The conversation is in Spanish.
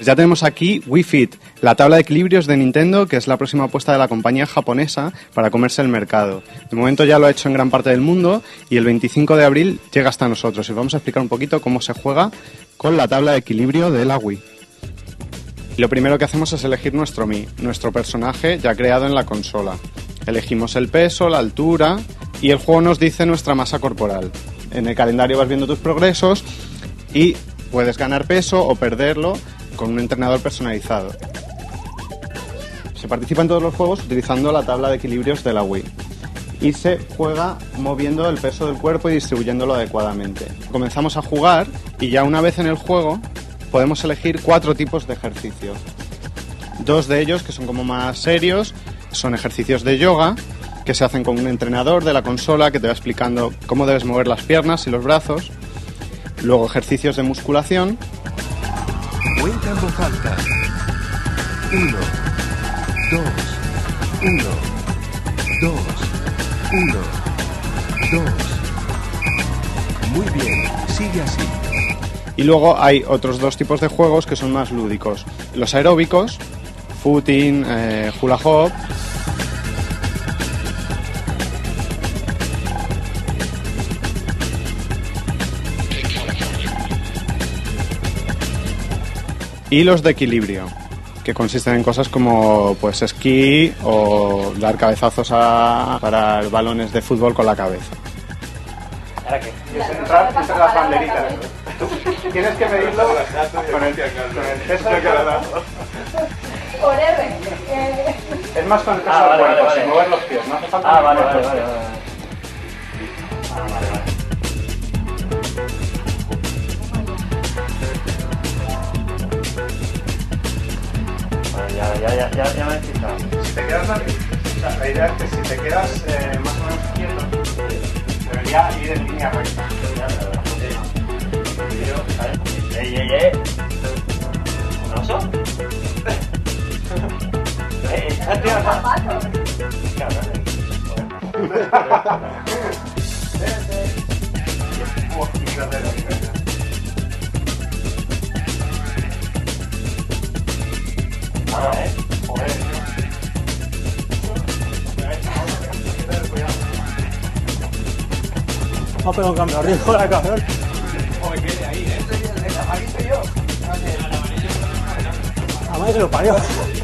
Ya tenemos aquí Wii Fit, la tabla de equilibrios de Nintendo, que es la próxima apuesta de la compañía japonesa para comerse el mercado. De momento ya lo ha hecho en gran parte del mundo y el 25 de abril llega hasta nosotros. Y vamos a explicar un poquito cómo se juega con la tabla de equilibrio de la Wii. Lo primero que hacemos es elegir nuestro Mi, nuestro personaje ya creado en la consola. Elegimos el peso, la altura y el juego nos dice nuestra masa corporal. En el calendario vas viendo tus progresos y puedes ganar peso o perderlo con un entrenador personalizado. Se participa en todos los juegos utilizando la tabla de equilibrios de la Wii y se juega moviendo el peso del cuerpo y distribuyéndolo adecuadamente. Comenzamos a jugar y ya una vez en el juego podemos elegir 4 tipos de ejercicios. 2 de ellos, que son como más serios, son ejercicios de yoga que se hacen con un entrenador de la consola que te va explicando cómo debes mover las piernas y los brazos. Luego ejercicios de musculación. Cuenta en voz alta. 1, 2, 1, 2, 1, 2. Muy bien, sigue así. Y luego hay otros 2 tipos de juegos que son más lúdicos. Los aeróbicos, footing, hula hoop. Y los de equilibrio, que consisten en cosas como pues esquí o dar cabezazos para balones de fútbol con la cabeza. ¿Ahora qué? Entrar entre las banderitas. Tienes que medirlo con el peso del cuerpo. Por R. Es más con el peso del cuerpo, sin mover los pies. No hace falta. Vale. Ya me he fijado. Si te quedas aquí, o sea, la idea es que si te quedas más o menos quieto, debería ir en línea recta. ¿Un oso? Vamos a pegar un cambio arriba la cabrón. A madre que lo parió.